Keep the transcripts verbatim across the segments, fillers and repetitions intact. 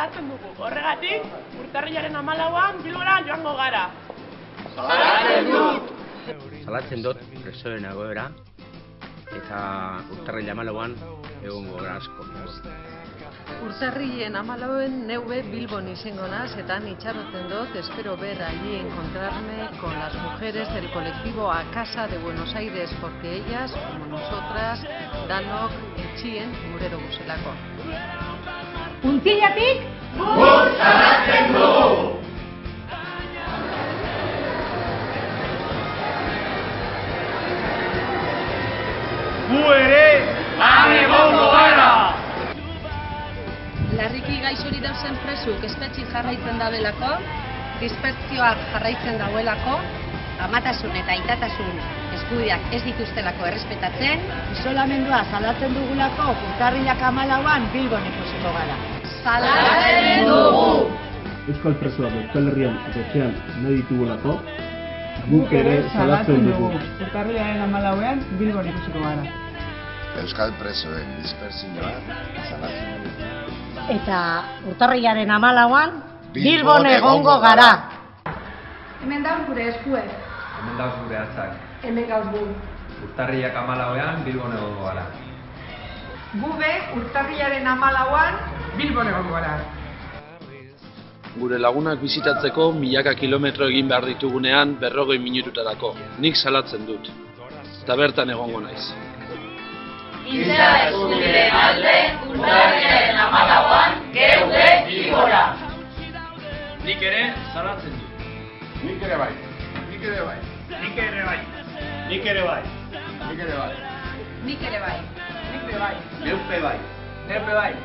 salatzen dugu. Horregatik, urtarrilaren hamalauan Bilbora joango gara. Salatzen dut! Salatzen dut presoen egoera eta urtarrilaren hamalauan egongo gara asko. Urtarrilen hamalauen neube Bilbon izango naz eta itxaroten dut, espero ver allí encontrarme con las mujeres del colectivo A Casa de Buenos Aires, porque ellas, como nosotras, danok etxien gurero guzelako. Untzillatik, guk salatzen dugu! Gu ere, han egongo gara! Larriki gaixori dauzen presuk espetxik jarraitzen dabelako, dispertsioak jarraitzen dauelako, amatasun eta aitatasun eskubideak ez dituztelako errespetatzen, isolamendua salatzen dugulako urtarrilak hamalauan Bilbon ikusiko gara. Salatzen dugu! Euskal presoak Euskal Herrian eta etxean nahi ditugulako, guk ere salatzen dugu. Urtarrilaren hamalauan Bilbon ikusiko gara. Euskal presoen dispertsioa salatzen dugu. Eta urtarrilaren hamalauan Bilbon egongo gara. Hemen dauz gure eskuek. Hemen dauz gure hatzak. Hemen gauz gu. Urtarrilak hamalauan Bilbon egongo gara. Gube urtarrilaren hamalauan Bilbon egongo gara. Gure lagunak bizitatzeko milaka kilometro egin behar ditugunean berrogei minututarako. Nik salatzen dut. Eta bertan egongo naiz. Giza eskubideen alde, urtarrilaren hamalauan, geude Bilbora! Nik ere salatzen dut. Nik ere bai. Nik ere bai. Nik ere bai. Nik ere bai. Nik ere bai. Nik ere bai. Nik be bai. Neupe bai. Neupe bai.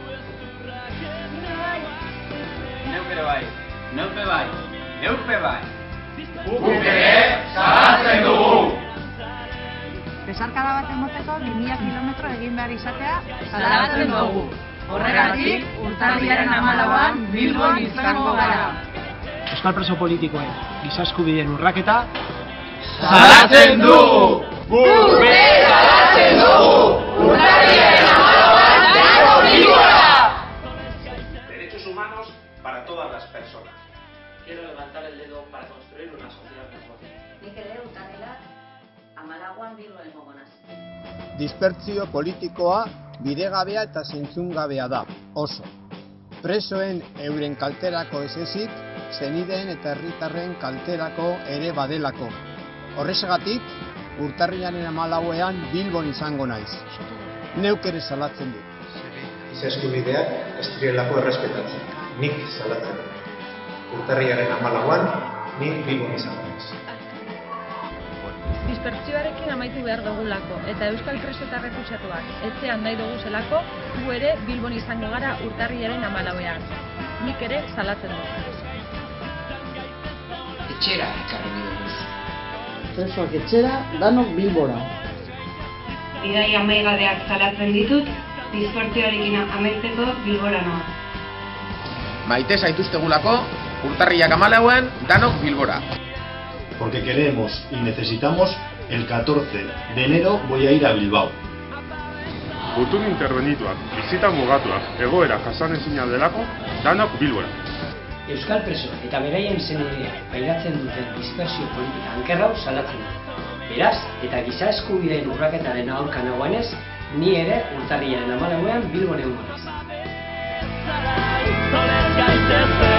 Neupe bai. Neupe bai. Neupe bai. Guk ere salatzen dugu! Besarkada bat emoteko bi mila kilometro egin behar izatea Salatzen dugu! Horregatik, urtarrilaren hamalauan Bilbon izango gara. Euskal preso politikoen giza eskubideen urraketa salatzen dugu! Guk be salatzen dugu! Urtarrilaren hamalauan gero Bilbora! Derechos humanos para todas las personas. Quiero levantar el dedo para construir una sociedad mejor. Nik ere urtarrilak hamalauan Bilbon egongo naz. Dispertsio politikoa bidegabea eta zentzungabea da, oso. Presoen euren kalterako ez ezik, zenideen eta herritarren kalterako ere badelako. Horrexegatik, urtarrilaren hamalauean Bilbon izango naiz. Neuk ere salatzen dut. Giza eskubideak ez direlako errespetatzen. Nik salatzen dut. Urtarrilaren hamalauan, nik Bilbon izango naiz. Dispertsioarekin amaitu behar dugulako, eta Euskal preso eta errefuxiatuak etxean nahi dugu zelako, gu ere Bilbon izango gara urtarrilaren hamalauean. Nik ere salatzen dut. Etxera ekarri bidez. Presoak etxera, danok Bilbora. Bidai amaigabeak salatzen ditut, dispertsioarekin amaitzeko Bilbora noa. Maite zaituztegulako, urtarrilak hamalauan danok Bilbora. Porque queremos y necesitamos, el catorce de enero voy a ir a Bilbao. Gutun interbenituak, bizita mugatuak, egoera jasanezina delako, danok Bilbora. Euskal preso eta beraien semedeak pairatzen duten dispersio politika ankerrau salatzen dut. Beraz, eta giza eskubideen urraketaren aurka nagoenez, ni ere urtarrilaren hamalauean Bilbon egongo naiz.